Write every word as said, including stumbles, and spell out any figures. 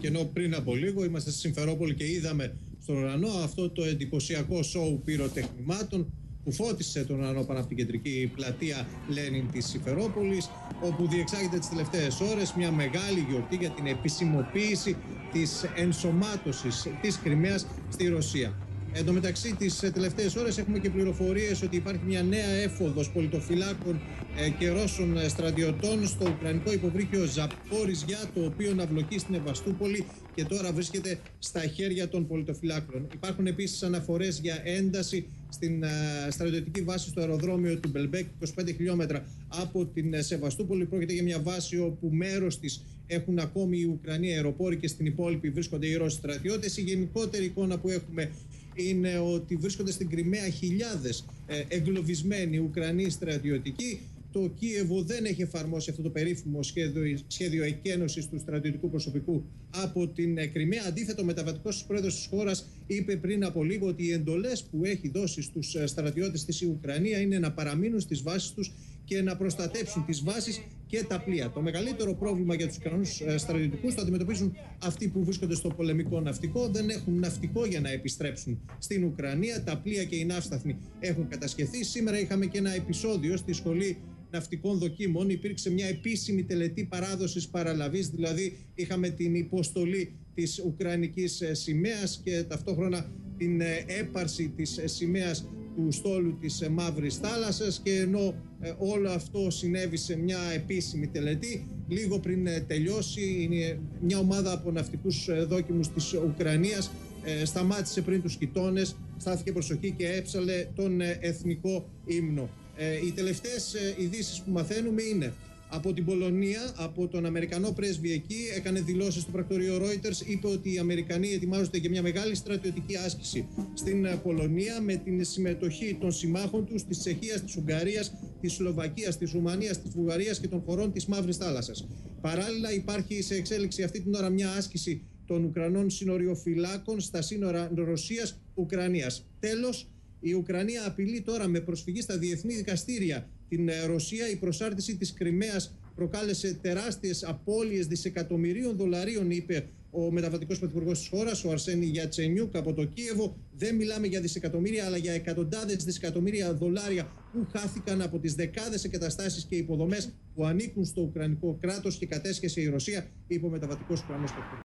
Και ενώ πριν από λίγο είμαστε στη Συμφερόπολη και είδαμε στον ουρανό αυτό το εντυπωσιακό σοου πυροτεχνημάτων που φώτισε τον ουρανό πάνω από την κεντρική πλατεία Λένιν της Συμφερόπολης, όπου διεξάγεται τις τελευταίες ώρες μια μεγάλη γιορτή για την επισημοποίηση της ενσωμάτωσης της Κριμαίας στη Ρωσία. Εν τω μεταξύ, τις τελευταίες ώρες έχουμε και πληροφορίες ότι υπάρχει μια νέα έφοδος πολιτοφυλάκων ε, και Ρώσων στρατιωτών στο ουκρανικό υποβρύχιο Ζαπόριζια, το οποίο ναυλοκεί στην Εβαστούπολη και τώρα βρίσκεται στα χέρια των πολιτοφυλάκων. Υπάρχουν επίσης αναφορές για ένταση στην ε, στρατιωτική βάση στο αεροδρόμιο του Μπελμπέκ, είκοσι πέντε χιλιόμετρα από την Σεβαστούπολη. Πρόκειται για μια βάση όπου μέρος της έχουν ακόμη οι Ουκρανοί αεροπόροι και στην υπόλοιπη βρίσκονται οι Ρώσοι στρατιώτες. Η γενικότερη εικόνα που έχουμε είναι ότι βρίσκονται στην Κριμαία χιλιάδες ε, εγκλωβισμένοι Ουκρανοί στρατιωτικοί. Το Κίεβο δεν έχει εφαρμόσει αυτό το περίφημο σχέδιο, σχέδιο εκένωσης του στρατιωτικού προσωπικού από την ε, Κριμαία. Αντίθετα, ο μεταβατικός πρόεδρος της χώρας είπε πριν από λίγο ότι οι εντολές που έχει δώσει στους ε, στρατιώτες της Ουκρανία είναι να παραμείνουν στις βάσεις τους και να προστατέψουν τις βάσεις και τα πλοία. Το μεγαλύτερο πρόβλημα για τους Ουκρανούς στρατιωτικούς το αντιμετωπίζουν αυτοί που βρίσκονται στο πολεμικό ναυτικό. Δεν έχουν ναυτικό για να επιστρέψουν στην Ουκρανία. Τα πλοία και οι ναύσταθμοι έχουν κατασχεθεί. Σήμερα είχαμε και ένα επεισόδιο στη Σχολή Ναυτικών Δοκίμων. Υπήρξε μια επίσημη τελετή παράδοσης παραλαβής, δηλαδή είχαμε την υποστολή της Ουκρανικής σημαίας και ταυτόχρονα την έπαρση της σημαίας του στόλου της Μαύρης Θάλασσας, και ενώ ε, όλο αυτό συνέβη σε μια επίσημη τελετή, λίγο πριν ε, τελειώσει, είναι μια ομάδα από ναυτικούς ε, δόκιμους της Ουκρανίας ε, σταμάτησε πριν τους κοιτώνες, στάθηκε προσοχή και έψαλε τον ε, εθνικό ύμνο. Ε, οι τελευταίες ε, ειδήσεις που μαθαίνουμε είναι από την Πολωνία, από τον Αμερικανό πρέσβη εκεί, έκανε δηλώσεις στο πρακτορείο Reuters, είπε ότι οι Αμερικανοί ετοιμάζονται για μια μεγάλη στρατιωτική άσκηση στην Πολωνία με την συμμετοχή των συμμάχων τους της Τσεχίας, της Ουγγαρίας, της Σλοβακίας, της Ρουμανίας, της Βουλγαρίας και των χωρών της Μαύρης Θάλασσας. Παράλληλα, υπάρχει σε εξέλιξη αυτή την ώρα μια άσκηση των Ουκρανών συνοριοφυλάκων στα σύνορα Ρωσίας-Ουκρανίας. Τέλος, η Ουκρανία απειλεί τώρα με προσφυγή στα διεθνή δικαστήρια την Ρωσία. Η προσάρτηση της Κριμαίας προκάλεσε τεράστιες απώλειες δισεκατομμυρίων δολαρίων, είπε ο μεταβατικός πρωθυπουργός της χώρας, ο Αρσένη Γιατσενιούκ από το Κίεβο. Δεν μιλάμε για δισεκατομμύρια, αλλά για εκατοντάδες δισεκατομμύρια δολάρια που χάθηκαν από τις δεκάδες εγκαταστάσεις και υποδομές που ανήκουν στο Ουκρανικό κράτος και κατέσχεσε η Ρωσία, είπε ο μεταβατικός Ουκρανός πρωθυπουργός.